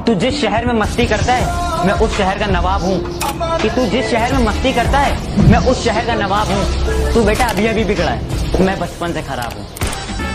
तू जिस शहर में मस्ती करता है मैं उस शहर का नवाब हूँ। कि तू जिस शहर में मस्ती करता है मैं उस शहर का नवाब हूँ। तू बेटा अभी अभी बिगड़ा है, मैं बचपन से खराब हूँ।